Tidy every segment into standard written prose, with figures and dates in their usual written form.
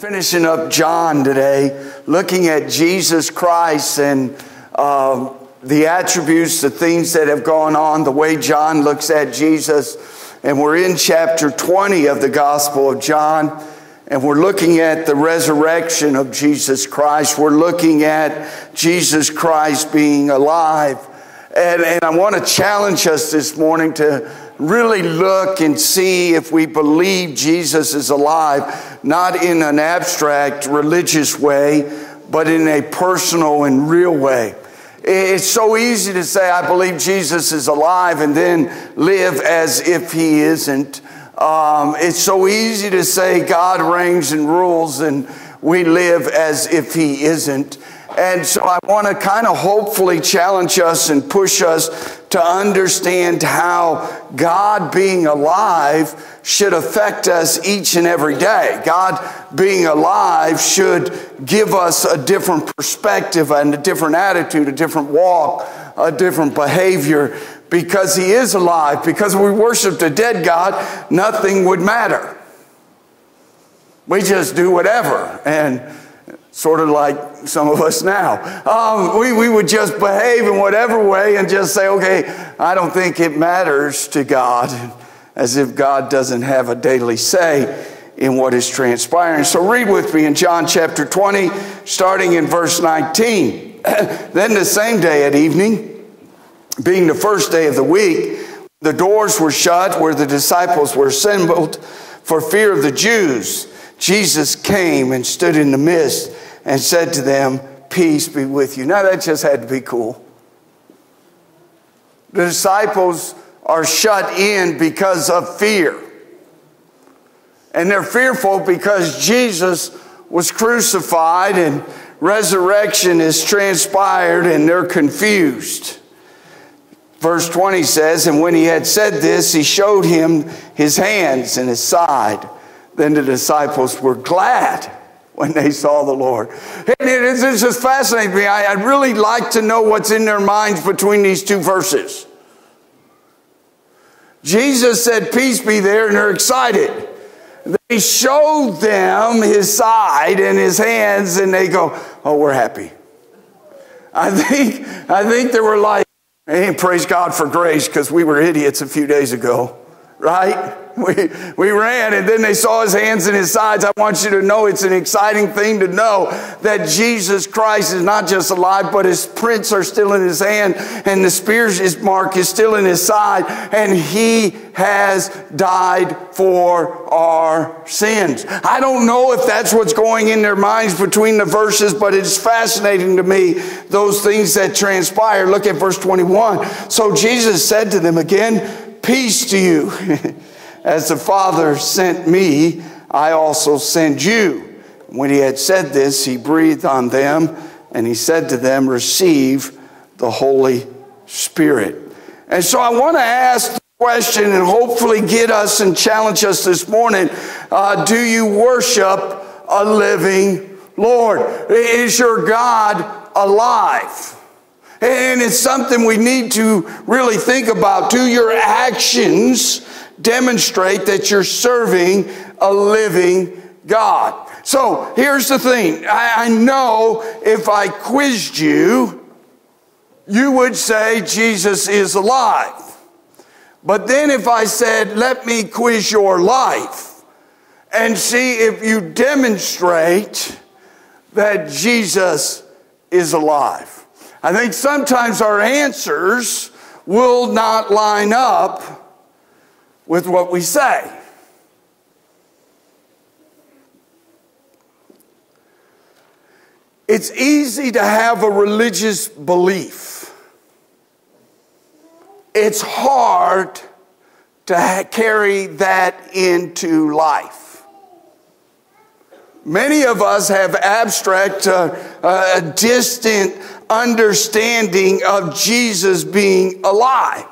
Finishing up John today, looking at Jesus Christ and the attributes, the things that have gone on, the way John looks at Jesus. And we're in chapter 20 of the Gospel of John, and we're looking at the resurrection of Jesus Christ. We're looking at Jesus Christ being alive. And I want to challenge us this morning to really look and see if we believe Jesus is alive, not in an abstract religious way, but in a personal and real way. It's so easy to say, I believe Jesus is alive, and then live as if he isn't. It's so easy to say God reigns and rules, and we live as if he isn't. And so I want to kind of hopefully challenge us and push us to understand how God being alive should affect us each and every day. God being alive should give us a different perspective and a different attitude, a different walk, a different behavior, because he is alive. Because if we worshiped a dead God, nothing would matter. We just do whatever, and sort of like some of us now. We would just behave in whatever way and just say, okay, I don't think it matters to God, as if God doesn't have a daily say in what is transpiring. So read with me in John chapter 20, starting in verse 19. Then the same day at evening, being the first day of the week, the doors were shut where the disciples were assembled for fear of the Jews. Jesus came and stood in the midst and said to them, peace be with you. Now that just had to be cool. The disciples are shut in because of fear. And they're fearful because Jesus was crucified and resurrection is transpired, and they're confused. Verse 20 says, and when he had said this, he showed him his hands and his side. Then the disciples were glad when they saw the Lord. It's just fascinating to me. I'd really like to know what's in their minds between these two verses. Jesus said, peace be there, and they're excited. He showed them his side and his hands, and they go, oh, we're happy. I think they were like, hey, praise God for grace, because we were idiots a few days ago, right? We ran, and then they saw his hands and his sides. I want you to know it's an exciting thing to know that Jesus Christ is not just alive, but his prints are still in his hand, and the spear's mark is still in his side, and he has died for our sins. I don't know if that's what's going in their minds between the verses, but it's fascinating to me, those things that transpire. Look at verse 21. So Jesus said to them again, peace to you. As the Father sent me, I also send you. When he had said this, he breathed on them, and he said to them, receive the Holy Spirit. And so I want to ask the question and hopefully get us and challenge us this morning. Do you worship a living Lord? Is your God alive? And it's something we need to really think about. Do your actions demonstrate that you're serving a living God? So here's the thing. I know if I quizzed you, you would say Jesus is alive. But then if I said, let me quiz your life and see if you demonstrate that Jesus is alive. I think sometimes our answers will not line up with what we say. It's easy to have a religious belief. It's hard to carry that into life. Many of us have abstract, a distant understanding of Jesus being alive.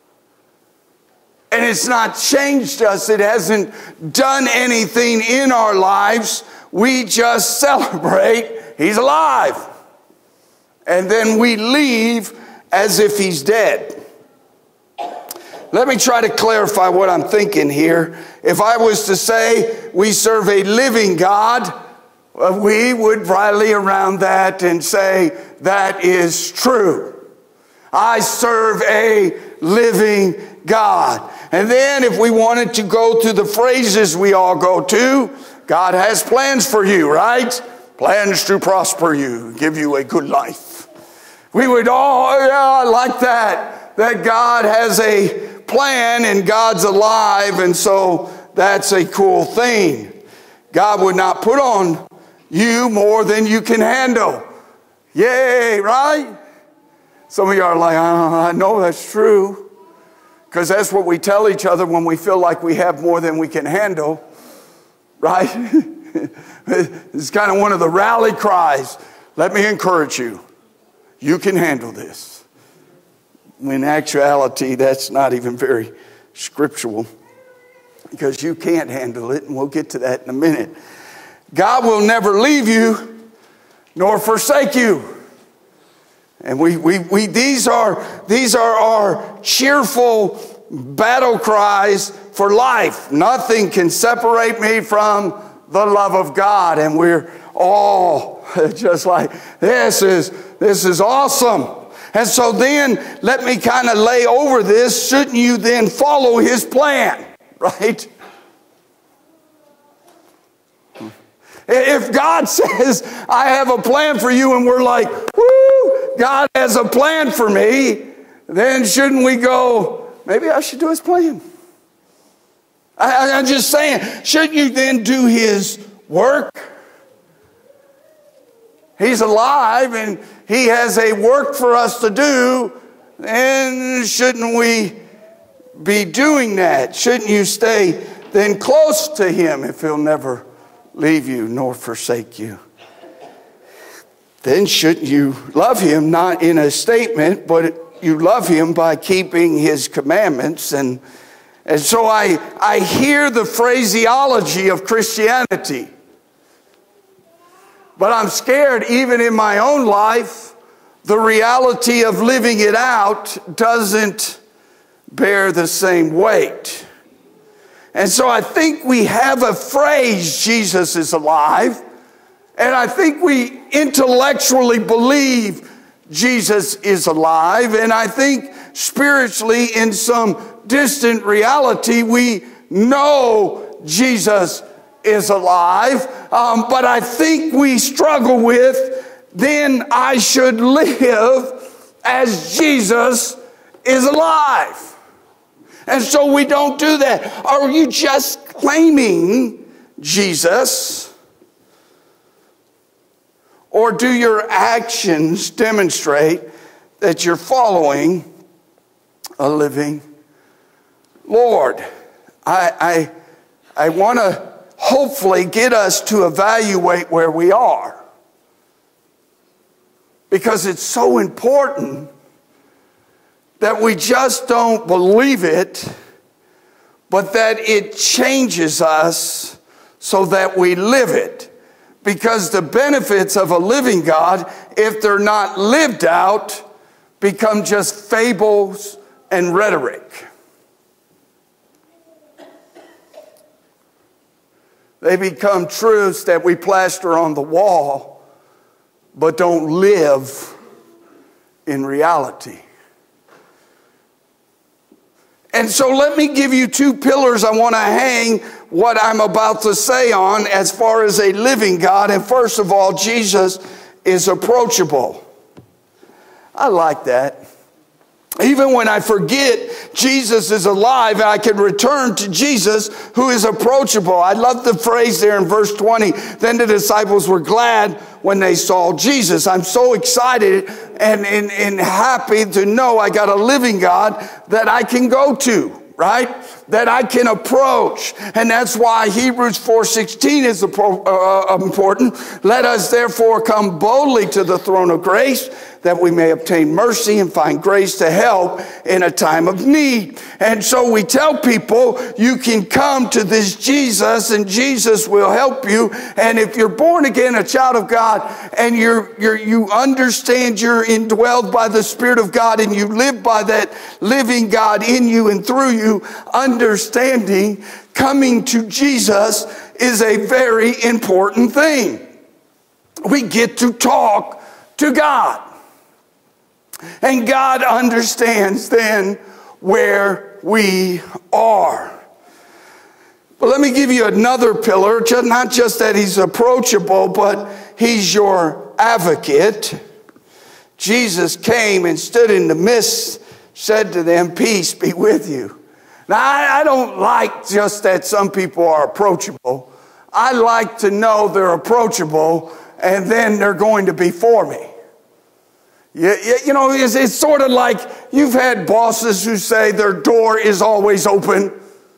And it's not changed us. It hasn't done anything in our lives. We just celebrate he's alive. And then we leave as if he's dead. Let me try to clarify what I'm thinking here. If I was to say we serve a living God, we would rally around that and say, that is true. I serve a living God. And then if we wanted to go to the phrases we all go to, God has plans for you, right? Plans to prosper you, give you a good life. We would all like that God has a plan and God's alive, and so that's a cool thing. God would not put on you more than you can handle. Yay, right? Some of you are like, I know that's true. Because that's what we tell each other when we feel like we have more than we can handle. Right? It's kind of one of the rally cries. Let me encourage you. You can handle this. In actuality, that's not even very scriptural. Because you can't handle it, and we'll get to that in a minute. God will never leave you nor forsake you. And these are our cheerful battle cries for life. Nothing can separate me from the love of God. And we're all just like, this is awesome. And so then let me kind of lay over this. Shouldn't you then follow his plan? Right? If God says, I have a plan for you, and we're like, woo, God has a plan for me, then shouldn't we go, maybe I should do his plan? I'm just saying, shouldn't you then do his work? He's alive and he has a work for us to do, and shouldn't we be doing that? Shouldn't you stay then close to him if he'll never leave you nor forsake you? Then shouldn't you love him, not in a statement, but you love him by keeping his commandments? And so I hear the phraseology of Christianity, but I'm scared even in my own life, the reality of living it out doesn't bear the same weight. And so I think we have a phrase, Jesus is alive, and I think we intellectually believe Jesus is alive, and I think spiritually in some distant reality we know Jesus is alive, but I think we struggle with, then I should live as Jesus is alive. And so we don't do that. Are you just claiming Jesus? Or do your actions demonstrate that you're following a living Lord? I want to hopefully get us to evaluate where we are, because it's so important that we just don't believe it, but that it changes us so that we live it. Because the benefits of a living God, if they're not lived out, become just fables and rhetoric. They become truths that we plaster on the wall, but don't live in reality. And so let me give you two pillars I want to hang what I'm about to say on as far as a living God. And first of all, Jesus is approachable. I like that. Even when I forget Jesus is alive, I can return to Jesus who is approachable. I love the phrase there in verse 20. Then the disciples were glad when they saw Jesus. I'm so excited and happy to know I got a living God that I can go to, right? That I can approach. And that's why Hebrews 4:16 is important. Let us therefore come boldly to the throne of grace, that we may obtain mercy and find grace to help in a time of need. And so we tell people, you can come to this Jesus and Jesus will help you. And if you're born again, a child of God, and you understand you're indwelled by the Spirit of God, and you live by that living God in you and through you, understanding coming to Jesus is a very important thing. we get to talk to God. And God understands then where we are. But let me give you another pillar, not just that he's approachable, but he's your advocate. Jesus came and stood in the midst, said to them, peace be with you. Now, I don't like just that some people are approachable. I like to know they're approachable and then they're going to be for me. You know, it's sort of like you've had bosses who say their door is always open.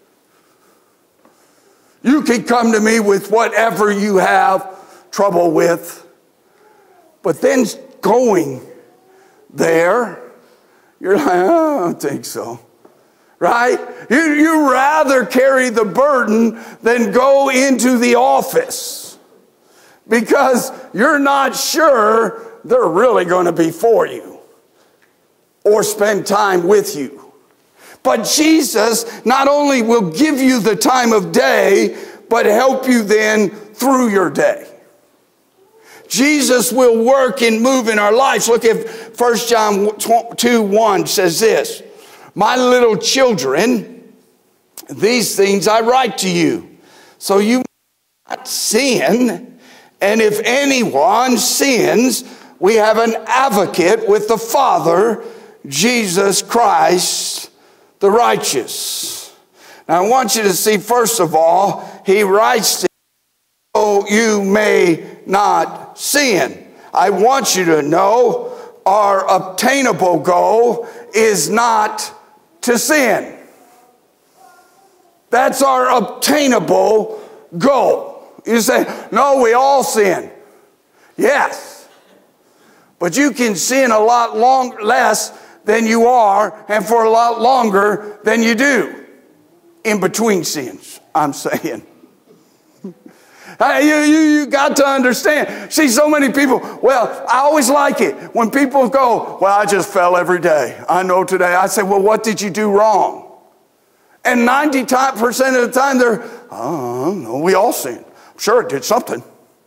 You can come to me with whatever you have trouble with. But then going there, you're like, oh, I don't think so. Right? You rather carry the burden than go into the office because you're not sure they're really going to be for you or spend time with you. But Jesus not only will give you the time of day, but help you then through your day. Jesus will work and move in our lives. Look at 1 John 2:1 says this, my little children, these things I write to you, so you may not sin. And if anyone sins, we have an advocate with the Father, Jesus Christ, the righteous. Now I want you to see, first of all, he writes to you, so you may not sin. I want you to know our obtainable goal is not to sin. That's our obtainable goal. You say, no, we all sin. Yes. But you can sin a lot less than you are and for a lot longer than you do in between sins, I'm saying. You got to understand. See, so many people, well, I always like it when people go, well, I just fell every day. I know today. I say, well, what did you do wrong? And 90% of the time they're, oh, no, we all sin. I'm sure it did something.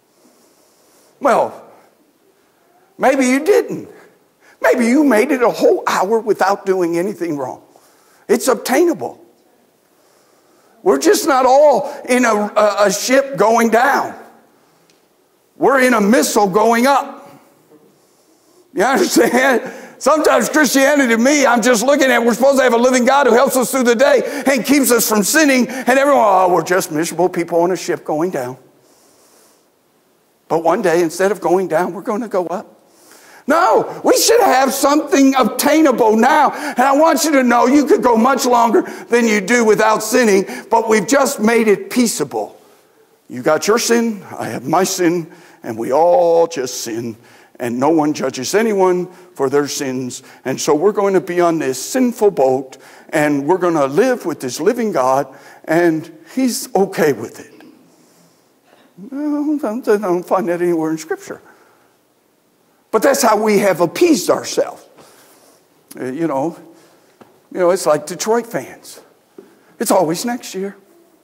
Well, maybe you didn't. Maybe you made it a whole hour without doing anything wrong. It's obtainable. We're just not all in a ship going down. We're in a missile going up. You understand? Sometimes Christianity to me, I'm just looking at, we're supposed to have a living God who helps us through the day and keeps us from sinning. And everyone, oh, we're just miserable people on a ship going down. But one day, instead of going down, we're going to go up. No, we should have something obtainable now. And I want you to know you could go much longer than you do without sinning, but we've just made it peaceable. You got your sin, I have my sin, and we all just sin. And no one judges anyone for their sins. And so we're going to be on this sinful boat, and we're going to live with this living God, and he's okay with it. No, I don't find that anywhere in Scripture. But that's how we have appeased ourselves. You know, it's like Detroit fans. It's always next year.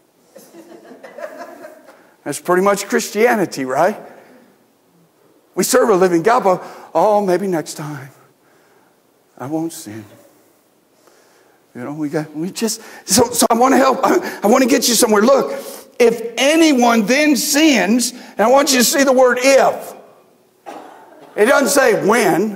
That's pretty much Christianity, right? We serve a living God, but, oh, maybe next time. I won't sin. You know, so I want to help. I want to get you somewhere. Look, if anyone then sins, and I want you to see the word if. It doesn't say when.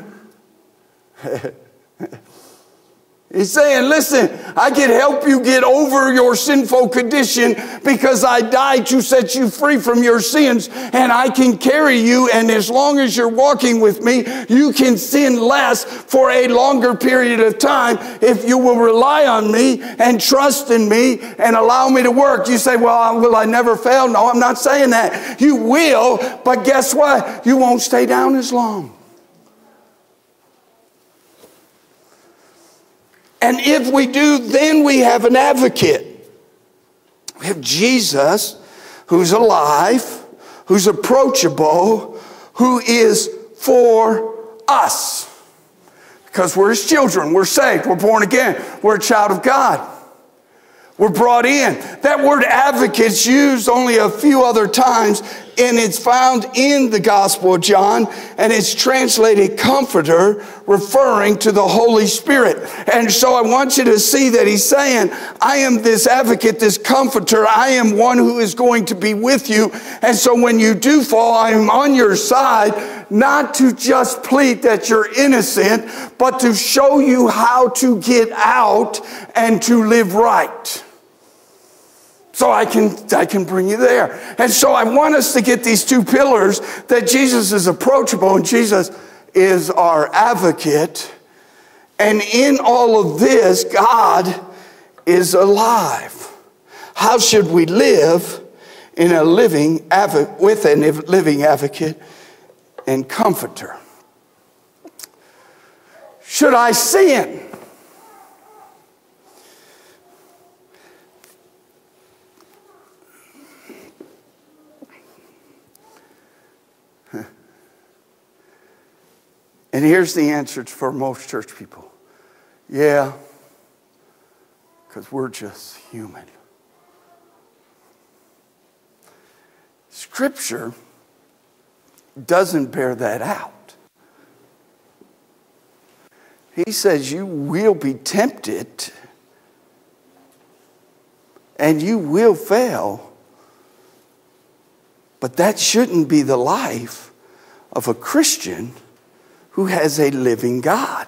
He's saying, listen, I can help you get over your sinful condition because I died to set you free from your sins, and I can carry you, and as long as you're walking with me, you can sin less for a longer period of time if you will rely on me and trust in me and allow me to work. You say, well, will I never fail? No, I'm not saying that. You will, but guess what? You won't stay down as long. And if we do, then we have an advocate. We have Jesus, who's alive, who's approachable, who is for us. Because we're his children, we're saved, we're born again, we're a child of God. We're brought in. That word advocate's used only a few other times and it's found in the Gospel of John, and it's translated comforter, referring to the Holy Spirit. And so I want you to see that he's saying, I am this advocate, this comforter. I am one who is going to be with you. And so when you do fall, I am on your side, not to just plead that you're innocent, but to show you how to get out and to live right. So I can bring you there. And so I want us to get these two pillars, that Jesus is approachable and Jesus is our advocate. And in all of this, God is alive. How should we live with a living advocate and comforter? Should I sin? And here's the answer for most church people. Yeah, because we're just human. Scripture doesn't bear that out. He says you will be tempted and you will fail, but that shouldn't be the life of a Christian who has a living God.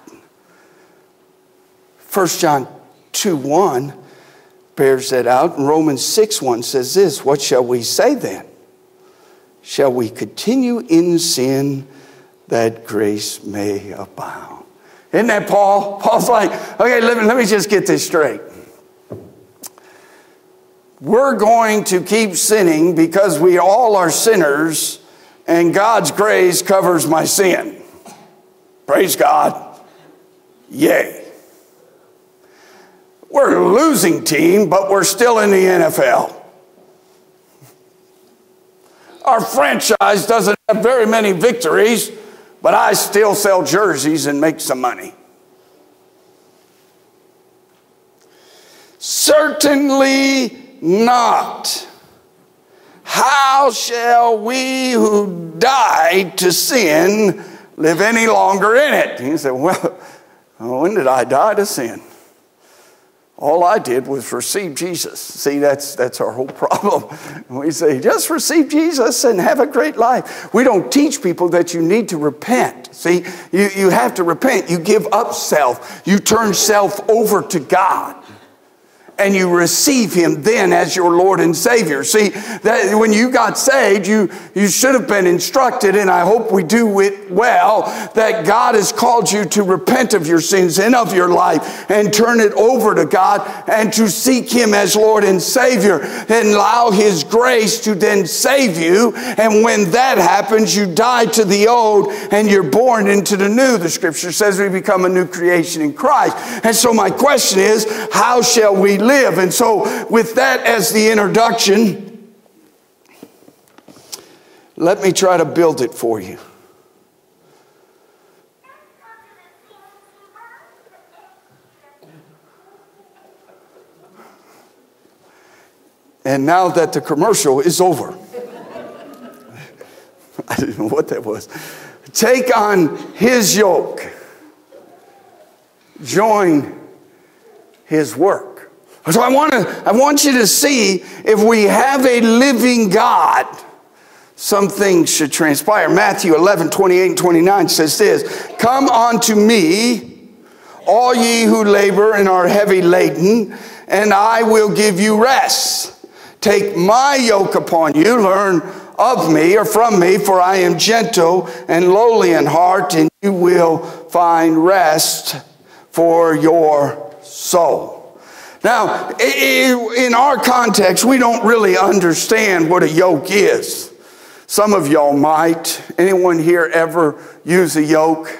1 John 2:1 bears that out. And Romans 6:1 says this, what shall we say then? Shall we continue in sin that grace may abound? Isn't that Paul? Paul's like, okay, let me just get this straight. We're going to keep sinning because we all are sinners and God's grace covers my sin. Praise God. Yay. We're a losing team, but we're still in the NFL. Our franchise doesn't have very many victories, but I still sell jerseys and make some money. Certainly not. How shall we who died to sin live any longer in it? He said, well, when did I die to sin? All I did was receive Jesus. See, that's our whole problem. We say, just receive Jesus and have a great life. We don't teach people that you need to repent. See, you have to repent. You give up self. You turn self over to God. And you receive him then as your Lord and Savior. See, that when you got saved, you should have been instructed, and I hope we do it well, that God has called you to repent of your sins and of your life and turn it over to God and to seek him as Lord and Savior and allow his grace to then save you. And when that happens, you die to the old and you're born into the new. The scripture says we become a new creation in Christ. And so my question is, how shall we live? And so with that as the introduction, let me try to build it for you. And now that the commercial is over, I didn't know what that was. Take on his yoke. Join his work. So I want you to see, if we have a living God, some things should transpire. Matthew 11:28 and 29 says this, come unto me, all ye who labor and are heavy laden, and I will give you rest. Take my yoke upon you, learn of me or from me, for I am gentle and lowly in heart, and you will find rest for your soul. Now, in our context, we don't really understand what a yoke is. Some of y'all might. Anyone here ever use a yoke?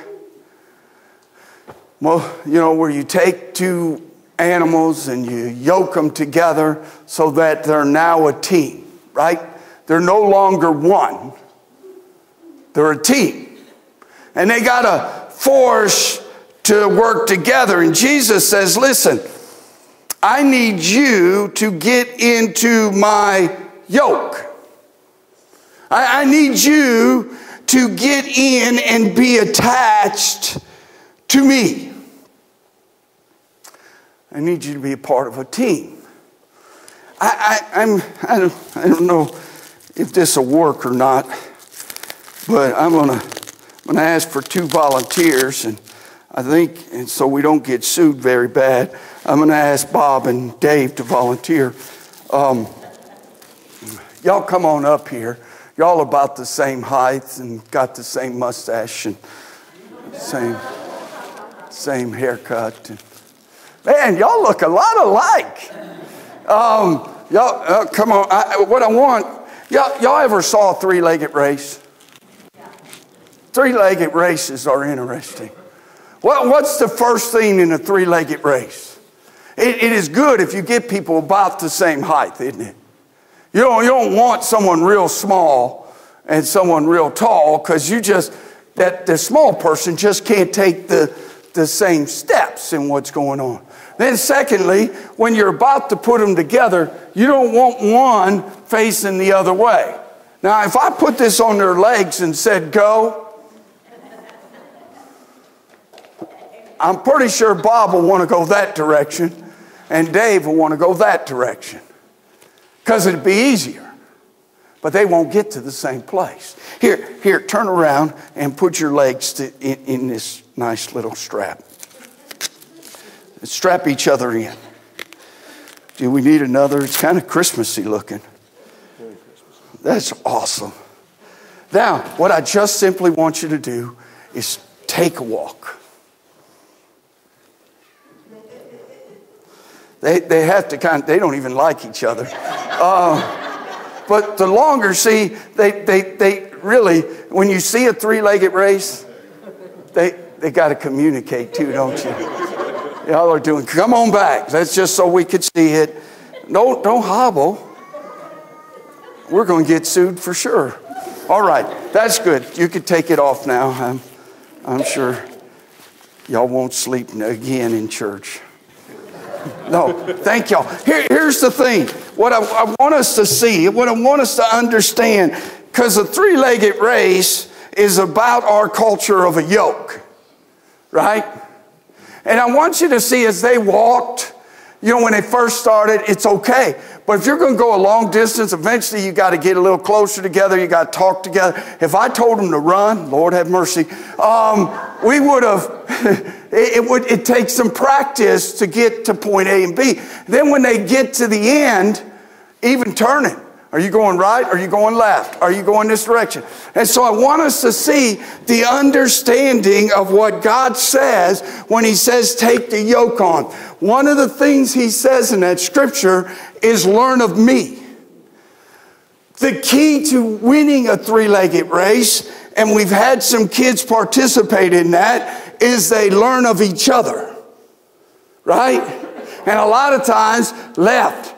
Well, you know, where you take two animals and you yoke them together so that they're now a team, right? They're no longer one. They're a team. And they got to force to work together. And Jesus says, listen, I need you to get into my yoke. I need you to get in and be attached to me. I need you to be a part of a team. I don't know if this will work or not, but I'm gonna ask for 2 volunteers, and I think, and so we don't get sued very bad, I'm gonna ask Bob and Dave to volunteer. Y'all come on up here. Y'all about the same height and got the same mustache and same haircut. Man, y'all look a lot alike. Y'all, come on. What I want, y'all ever saw a 3-legged race? 3-legged races are interesting. What's the first thing in a 3-legged race? It is good if you get people about the same height, isn't it? You don't want someone real small and someone real tall, because the small person just can't take the same steps in what's going on. Then secondly, when you're about to put them together, you don't want one facing the other way. Now, if I put this on their legs and said, go, I'm pretty sure Bob will want to go that direction and Dave will want to go that direction, because it'd be easier. But they won't get to the same place. Here, turn around and put your legs in this nice little strap. Strap each other in. Do we need another? It's kind of Christmassy looking. That's awesome. Now, what I just simply want you to do is take a walk. They have to they don't even like each other. But the longer, see, they really, when you see a 3-legged race, they got to communicate too, don't you? Y'all are doing, come on back. That's just so we could see it. Don't hobble. We're going to get sued for sure. All right, that's good. You can take it off now. I'm sure y'all won't sleep again in church. No, thank y'all. Here's the thing. What I want us to see, what I want us to understand, because a 3-legged race is about our culture of a yoke, right? And I want you to see as they walked, when they first started, it's okay. But if you're going to go a long distance, eventually you got to get a little closer together. You got to talk together. If I told them to run, Lord have mercy, we would have, it takes some practice to get to point A and B. Then when they get to the end, even turning. Are you going right? Are you going left? Are you going this direction? And so I want us to see the understanding of what God says when he says take the yoke on. One of the things he says in that scripture is learn of me. The key to winning a 3-legged race, and we've had some kids participate in that, is they learn of each other. Right? And a lot of times, left,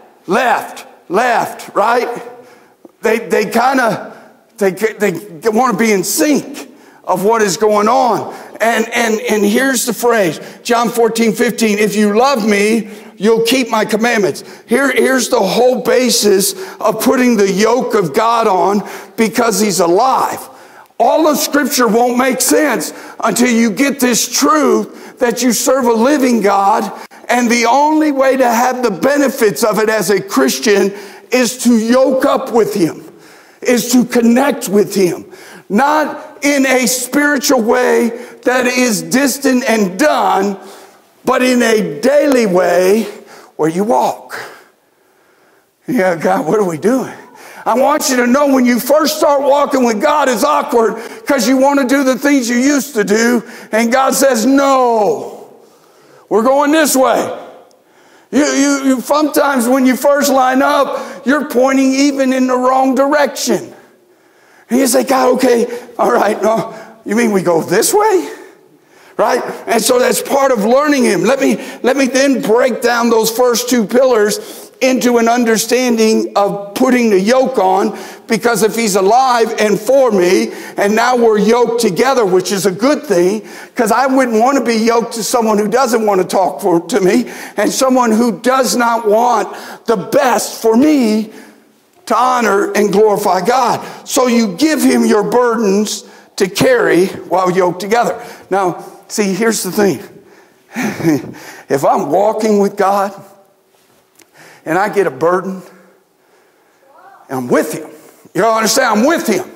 right? They want to be in sync of what is going on. And here's the phrase, John 14:15, if you love me, you'll keep my commandments. Here's the whole basis of putting the yoke of God on, because he's alive. All of Scripture won't make sense until you get this truth that you serve a living God, and the only way to have the benefits of it as a Christian is to yoke up with him, is to connect with him. Not in a spiritual way that is distant and done, but in a daily way where you walk. Yeah, God, what are we doing? I want you to know when you first start walking with God, it's awkward because you want to do the things you used to do. And God says, no, we're going this way. You sometimes when you first line up, you're pointing even in the wrong direction. And you say, God, okay, all right, no, you mean we go this way? Right? And so that's part of learning him. Let me then break down those first 2 pillars into an understanding of putting the yoke on, because if he's alive and for me, and now we're yoked together, which is a good thing, because I wouldn't want to be yoked to someone who doesn't want to talk to me, and someone who does not want the best for me to honor and glorify God. So you give him your burdens to carry while yoked together. Now, see, here's the thing. If I'm walking with God and I get a burden, I'm with him. You don't understand? I'm with him.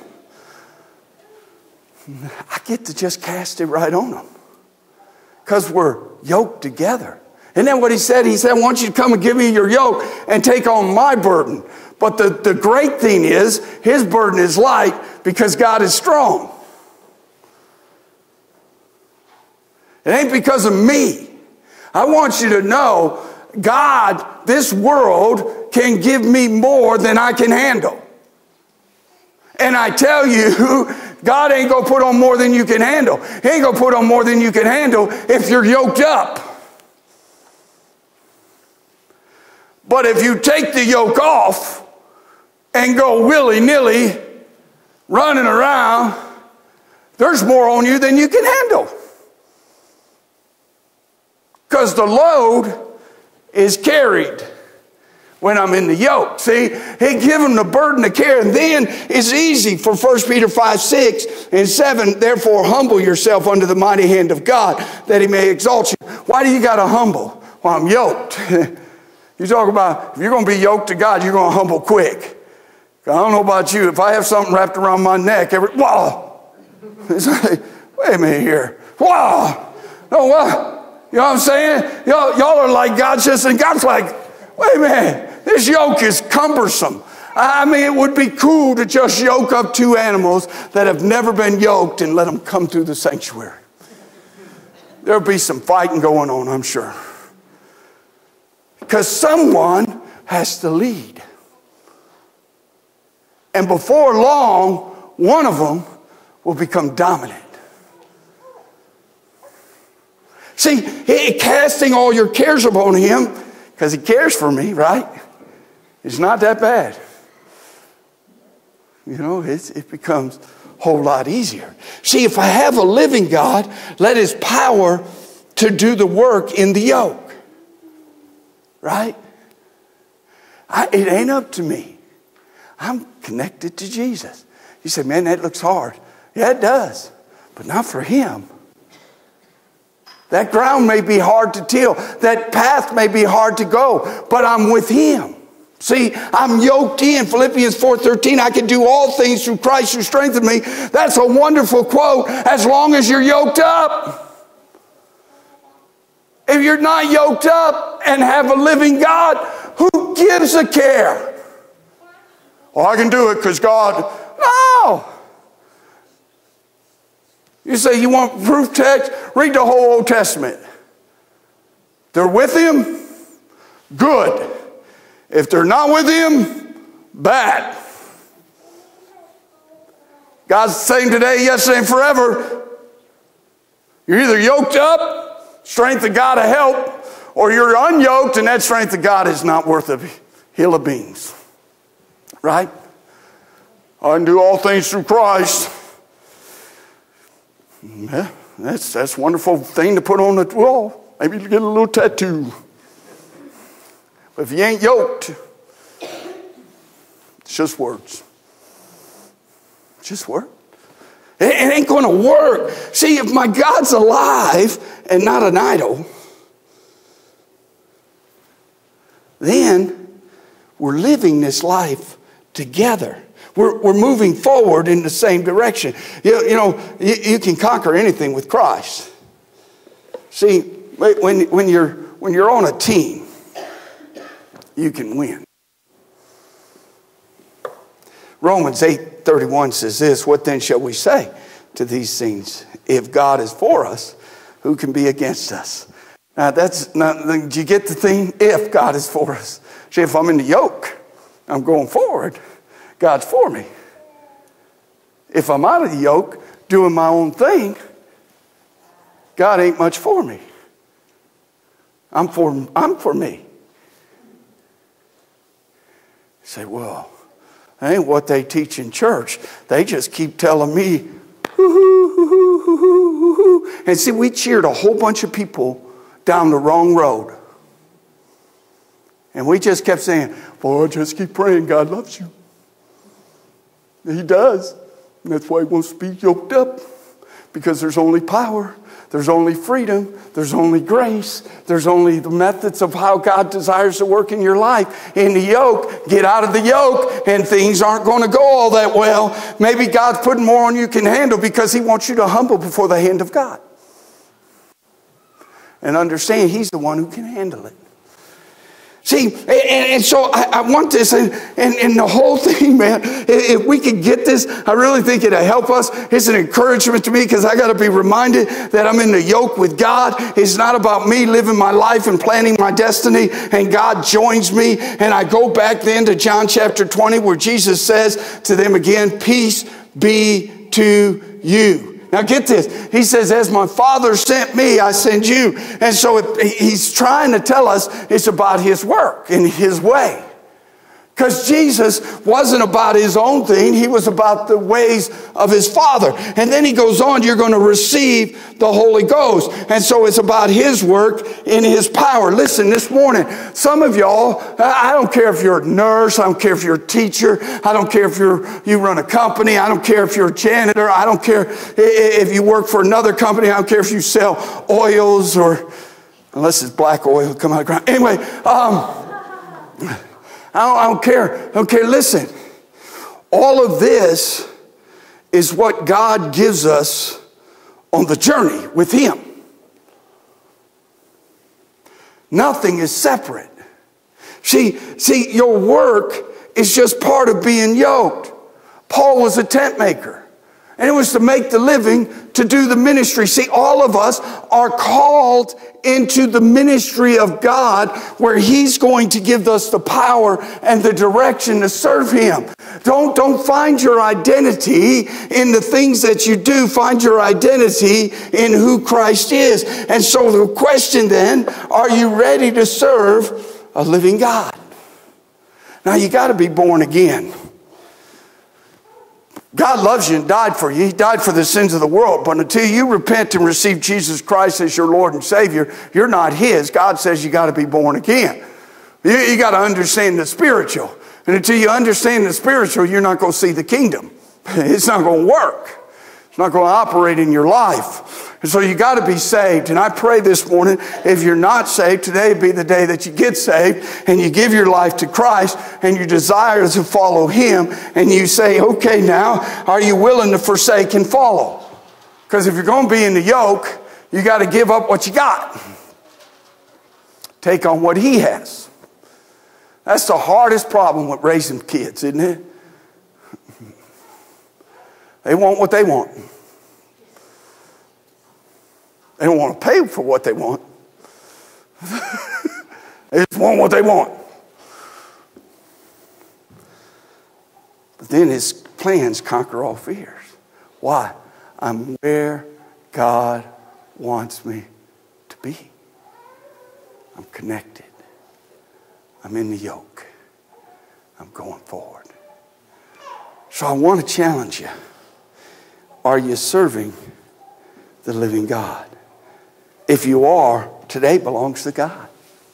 I get to just cast it right on him. Because we're yoked together. Isn't that what he said? He said, I want you to come and give me your yoke and take on my burden. But the great thing is, his burden is light because God is strong. It ain't because of me. I want you to know, God, this world can give me more than I can handle. And I tell you, God ain't going to put on more than you can handle. He ain't going to put on more than you can handle if you're yoked up. But if you take the yoke off and go willy-nilly running around, there's more on you than you can handle. Because the load is carried when I'm in the yoke. See, he give them the burden to carry. And then it's easy for 1 Peter 5, 6 and 7. Therefore, humble yourself under the mighty hand of God, that he may exalt you. Why do you got to humble? Well, I'm yoked. You talk about, if you're going to be yoked to God, you're going to humble quick. I don't know about you. If I have something wrapped around my neck, whoa. It's like, wait a minute here. Whoa. No, what? You know what I'm saying? Y'all are like God just, and God's like, wait a minute. This yoke is cumbersome. I mean, it would be cool to just yoke up two animals that have never been yoked and let them come through the sanctuary. There'll be some fighting going on, I'm sure. Because someone has to lead. And before long, one of them will become dominant. See, casting all your cares upon him, because he cares for me, right? It's not that bad. You know, it becomes a whole lot easier. See, if I have a living God, let his power to do the work in the yoke. Right? It ain't up to me. I'm connected to Jesus. You say, man, that looks hard. Yeah, it does. But not for him. That ground may be hard to till. That path may be hard to go. But I'm with him. See, I'm yoked in. Philippians 4:13, I can do all things through Christ who strengthens me. That's a wonderful quote, as long as you're yoked up. If you're not yoked up and have a living God, who gives a care? Well, I can do it because God... No! You say you want proof text? Read the whole Old Testament. They're with him? Good. If they're not with him, bad. God's the same today, yesterday, and forever. You're either yoked up, strength of God to help, or you're unyoked, and that strength of God is not worth a hill of beans. Right? I can do all things through Christ. Yeah, that's a wonderful thing to put on the wall. Maybe you get a little tattoo. But if you ain't yoked, it's just words. Just words. It ain't going to work. See, if my God's alive and not an idol, then we're living this life together. We're moving forward in the same direction. You know, you can conquer anything with Christ. See, when you're on a team, you can win. Romans 8:31 says this, what then shall we say to these things? If God is for us, who can be against us? Now do you get the thing? If God is for us. See, if I'm in the yoke, I'm going forward. God's for me. If I'm out of the yoke, doing my own thing, God ain't much for me. I'm for me. You say, well, that ain't what they teach in church. They just keep telling me, hoo, hoo, hoo, hoo, hoo, hoo, hoo. And see, we cheered a whole bunch of people down the wrong road. And we just kept saying, boy, just keep praying, God loves you. He does. And that's why he wants to be yoked up. Because there's only power. There's only freedom. There's only grace. There's only the methods of how God desires to work in your life. In the yoke, get out of the yoke, and things aren't going to go all that well. Maybe God's putting more on you can handle because he wants you to humble before the hand of God. And understand he's the one who can handle it. See, and so I want this, and the whole thing, man, if we could get this, I really think it'll help us. It's an encouragement to me because I got to be reminded that I'm in the yoke with God. It's not about me living my life and planning my destiny, and God joins me. And I go back then to John chapter 20 where Jesus says to them again, peace be to you. Now get this. He says, as my Father sent me, I send you. And so he's trying to tell us it's about his work and his way. Because Jesus wasn't about his own thing. He was about the ways of his Father. And then he goes on, you're going to receive the Holy Ghost. And so it's about his work in his power. Listen, this morning, some of y'all, I don't care if you're a nurse. I don't care if you're a teacher. I don't care if you run a company. I don't care if you're a janitor. I don't care if you work for another company. I don't care if you sell oils or, unless it's black oil, come out of the ground. Anyway, I don't care. Listen, all of this is what God gives us on the journey with him. Nothing is separate. See, your work is just part of being yoked. Paul was a tent maker. And it was to make the living, to do the ministry. See, all of us are called into the ministry of God where he's going to give us the power and the direction to serve him. Don't find your identity in the things that you do. Find your identity in who Christ is. And so the question then, are you ready to serve a living God? Now you got to be born again. God loves you and died for you. He died for the sins of the world. But until you repent and receive Jesus Christ as your Lord and Savior, you're not his. God says you got to be born again. You got to understand the spiritual. And until you understand the spiritual, you're not going to see the kingdom. It's not going to work. It's not going to operate in your life. And so you got to be saved. And I pray this morning, if you're not saved, today be the day that you get saved and you give your life to Christ and you desire to follow him. And you say, okay, now, are you willing to forsake and follow? Because if you're going to be in the yoke, you got to give up what you got. Take on what he has. That's the hardest problem with raising kids, isn't it? They want what they want. They don't want to pay for what they want. They just want what they want. But then his plans conquer all fears. Why? I'm where God wants me to be. I'm connected. I'm in the yoke. I'm going forward. So I want to challenge you. Are you serving the living God? If you are, today belongs to God.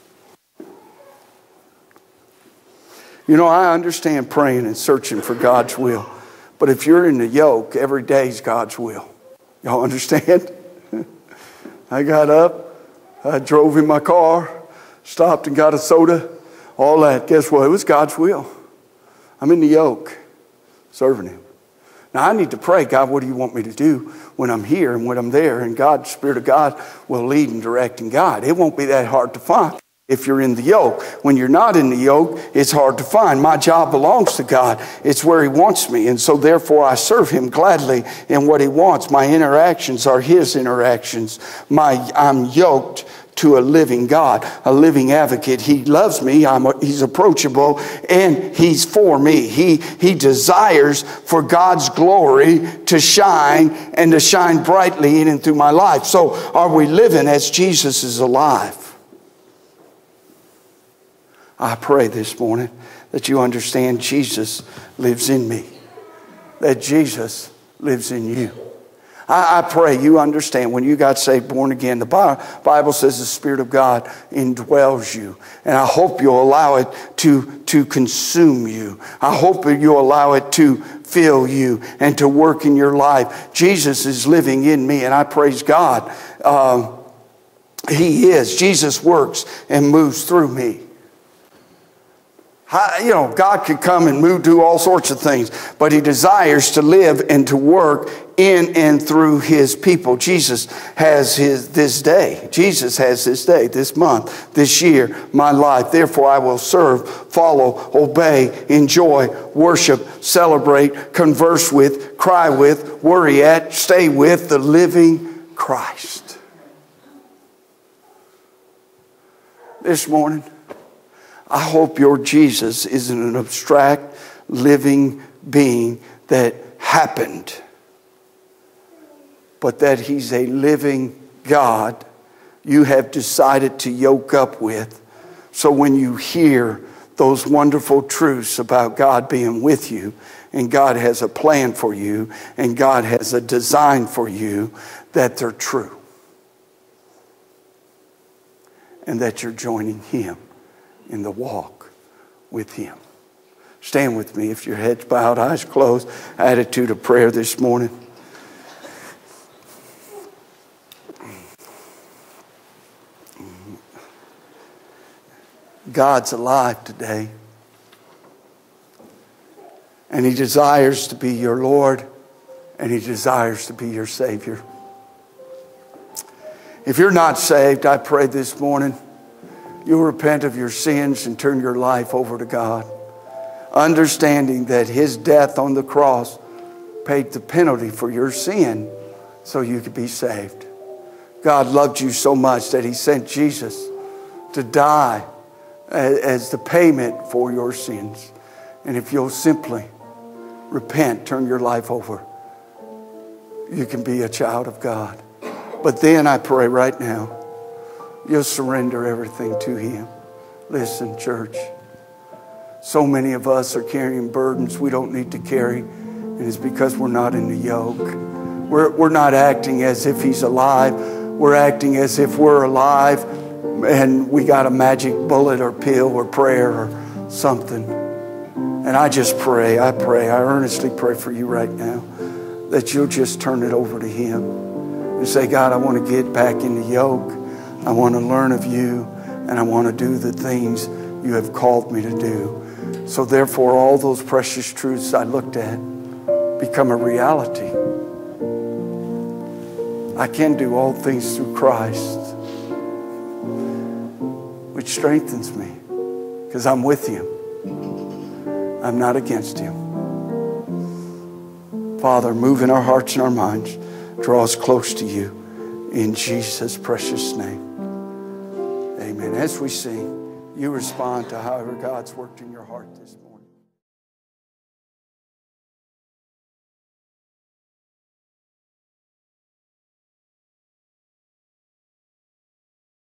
You know, I understand praying and searching for God's will. But if you're in the yoke, every day is God's will. Y'all understand? I got up, I drove in my car, stopped and got a soda, all that. Guess what? It was God's will. I'm in the yoke, serving him. Now, I need to pray, God, what do you want me to do when I'm here and when I'm there? And God, the Spirit of God, will lead and direct and guide. It won't be that hard to find if you're in the yoke. When you're not in the yoke, it's hard to find. My job belongs to God. It's where he wants me. And so, therefore, I serve him gladly in what he wants. My interactions are his interactions. I'm yoked to a living God, a living advocate. He loves me. He's approachable, and he's for me. He desires for God's glory to shine and to shine brightly in and through my life. So are we living as Jesus is alive? I pray this morning that you understand Jesus lives in me, that Jesus lives in you. I pray you understand when you got saved, born again, the Bible says the Spirit of God indwells you. And I hope you'll allow it to consume you. I hope that you'll allow it to fill you and to work in your life. Jesus is living in me, and I praise God. He is. Jesus works and moves through me. God could come and move, do all sorts of things, but He desires to live and to work in and through His people. Jesus has this day. Jesus has this day, this month, this year, my life. Therefore, I will serve, follow, obey, enjoy, worship, celebrate, converse with, cry with, worry at, stay with the living Christ. This morning, I hope your Jesus isn't an abstract, living being that happened, but that He's a living God you have decided to yoke up with. So when you hear those wonderful truths about God being with you, and God has a plan for you, and God has a design for you, that they're true. And that you're joining Him in the walk with Him. Stand with me if your head's bowed, eyes closed. Attitude of prayer this morning. God's alive today. And He desires to be your Lord, and He desires to be your Savior. If you're not saved, I pray this morning you'll repent of your sins and turn your life over to God, understanding that His death on the cross paid the penalty for your sin so you could be saved. God loved you so much that He sent Jesus to die as the payment for your sins. And if you'll simply repent, turn your life over, you can be a child of God. But then I pray right now, you'll surrender everything to Him. Listen, church, so many of us are carrying burdens we don't need to carry, and it's because we're not in the yoke. We're not acting as if He's alive. We're acting as if we're alive and we got a magic bullet or pill or prayer or something. And I just pray, I earnestly pray for you right now that you'll just turn it over to Him and say, God, I want to get back in the yoke. I want to learn of you, and I want to do the things you have called me to do. So therefore, all those precious truths I looked at become a reality. I can do all things through Christ, which strengthens me, because I'm with Him. I'm not against Him. Father, move in our hearts and our minds. Draw us close to you. In Jesus' precious name. Amen. As we sing, you respond to however God's worked in your heart this morning.